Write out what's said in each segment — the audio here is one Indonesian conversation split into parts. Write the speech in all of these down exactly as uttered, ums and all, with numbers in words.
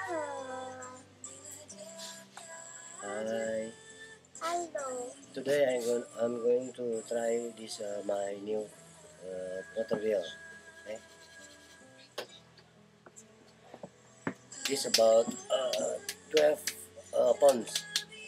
Hi. Hello. Today I'm going I'm going to try this uh, my new uh, pottery wheel. Okay. This about uh, twelve uh, pounds.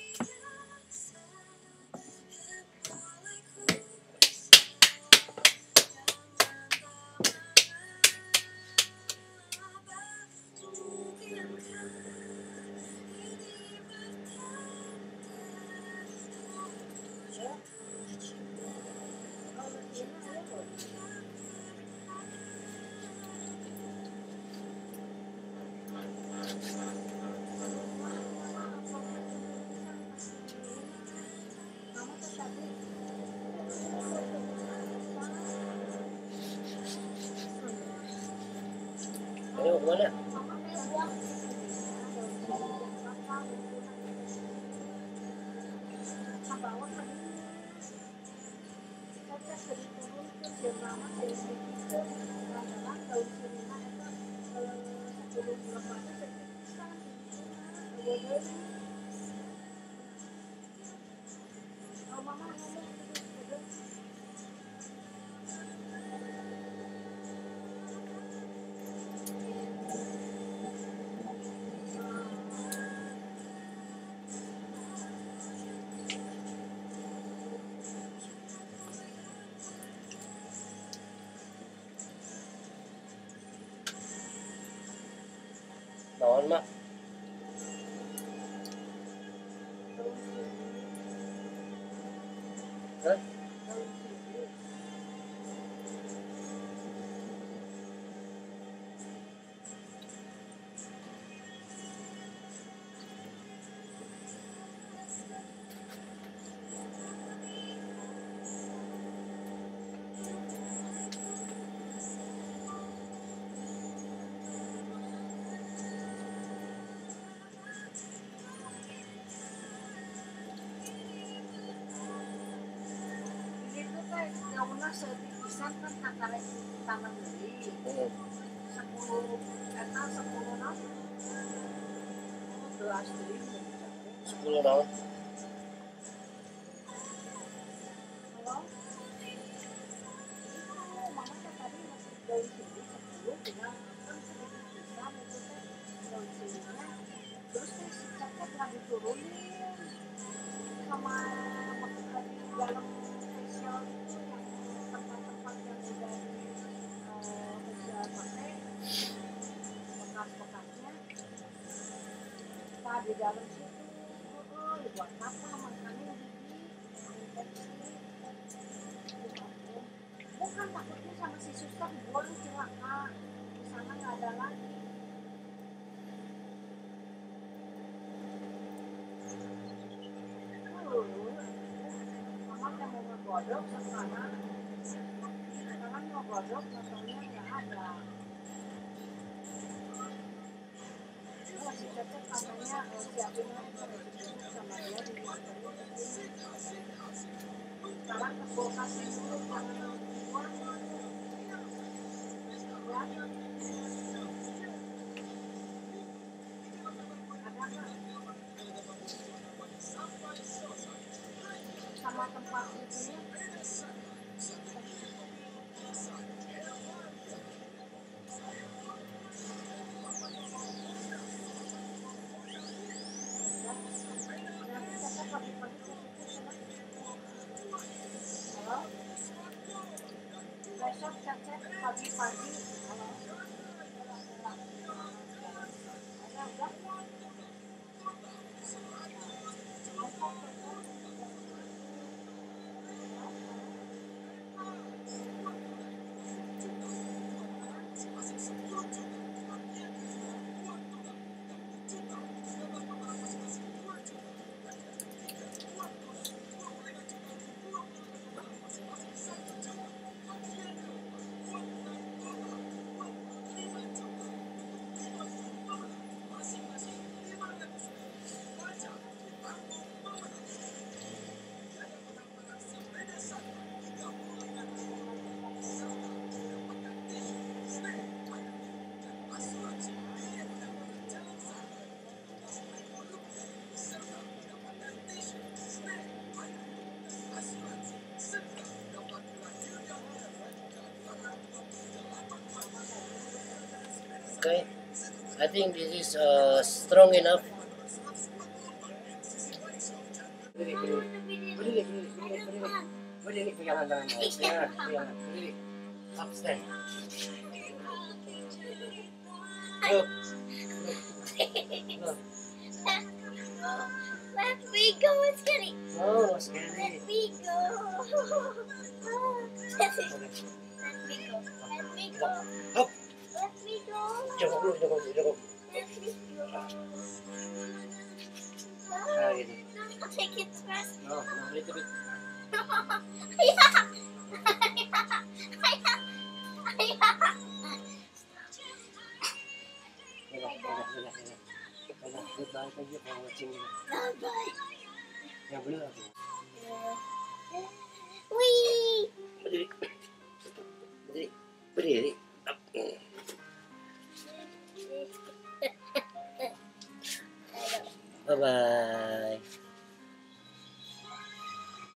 Ayo kemana? Naon mak? Hah? Gauna sepisan kan antara tanam beli Hmm. sepuluh eta sepuluh non belas beli Sepuluh naon? kalau mama kan tadi masih daun sini sepuluh tinggal kan sedikit bisa itu teh daun sininya terus teh sisanya telah diturunin sama makan di dalam facial itu yang tempat-tempat yang udah di uh, facial pakai bekas-bekasnya di dalam situ oh, buat apa makannya gigi bukan takutnya sama si suster buang celaka di sana nggak ada lagi uh, mama yang mau ngegodok sekarang sekarang mau godok motornya nggak ada. Si Cecep katanya siapin sama dia di sekarang ke kulkas dulu jangan dibuang ya ada nggak sama tempat itunya besok Cecep pagi-pagi Okay, I think this is uh, strong enough. Berdiri, berdiri, berdiri, berdiri, berdiri, berdiri, pegangan tangan, pegangan, pegangan, berdiri, up stand. Look, look, look. Let me go, it's scary. No, scary. Let me go. Let me go. Let me go. Up. Let me go. Jongkok dulu, jongkok, jongkok. Let me go. Ah, gitu. I'll take it first. No, no, little bit. Pegang, pegang, pegang, pegang. Pegang. Goodbye, thank you for watching. Bye. Yang bener aku. Wee. Berdiri, berdiri, berdiri. Up. Bye bye.